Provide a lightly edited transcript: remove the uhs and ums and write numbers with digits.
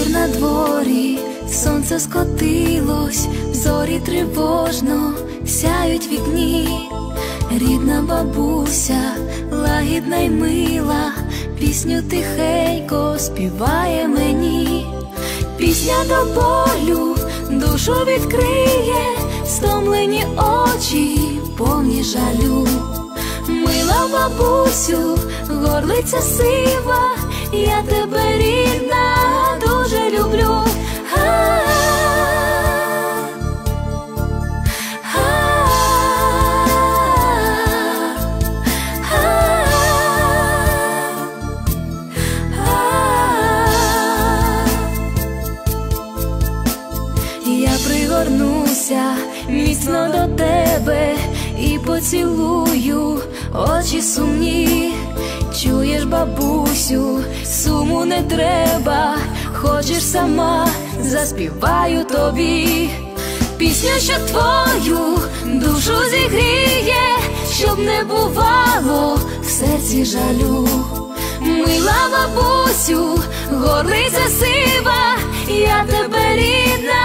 Вечір на дворі, сонце скотилось, зорі тривожно сяють вікні. Рідна бабуся, лагідна й мила, пісню тихенько співає мені. Пісня до болю душу відкриє, стомлені очі повні жалю. Мила бабусю, горлиця сива, я тебе, рідна, дуже люблю. Я пригорнуся міцно до тебе і поцілую очі сумні. Чуєш, бабусю, суму не треба, хочеш сама, заспіваю тобі. Пісню, що твою душу зігріє, щоб не бувало в серці жалю. Мила бабусю, горлиця сива, я тебе, рідна,